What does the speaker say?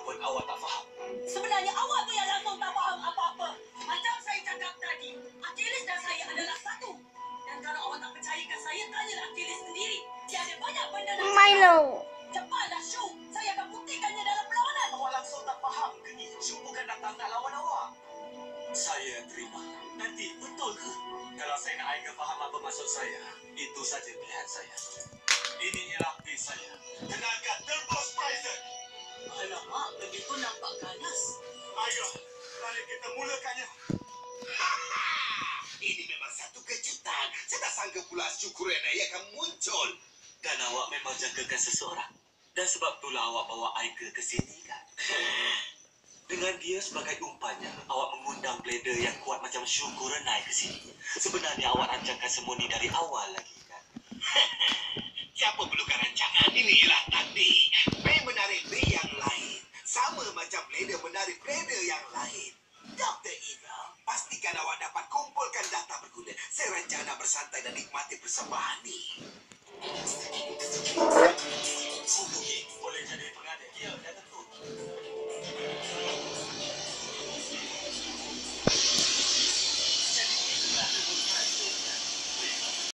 pun awak tak faham. Sebenarnya awak tu yang langsung tak faham apa-apa. Macam saya cakap tadi, Achilles dan saya adalah satu. Dan kalau awak tak percayakan saya, tanyalah Achilles sendiri. Dia ada banyak benda nak cakap. Milo. Cepatlah, Shu. Saya akan buktikannya dalam perlawanan. Awak langsung tak faham ke ni? Shu bukan datang nak lawan awak. Saya terima. Nanti betul ke? Kalau saya nak Aiga faham apa maksud saya, itu saja pilihan saya. Ini ialah pil saya. Tenaga Turbo Sprizer. Alamak, begitu nampak ganas. Aiga, mari kita mulakannya. Ini memang satu kejutan. Saya tak sangka pula Syukurenai akan muncul. Dan awak memang jagakan seseorang. Dan sebab itulah awak bawa Aiga ke sini kan? Dengan dia sebagai umpannya, awak mengundang blader yang kuat macam Syukurenai ke sini. Sebenarnya awak rancangkan semua ni dari awal lagi kan? Siapa perlukan rancangan? Ini ialah takdir. B menarik B yang lain. Sama macam blader menarik blader yang lain. Dr. Evil, pastikan awak dapat kumpulkan data berguna. Saya rancang nak bersantai dan nikmati persembahan ni. Suzuki boleh jadi pengadil. Ya, dah tentu.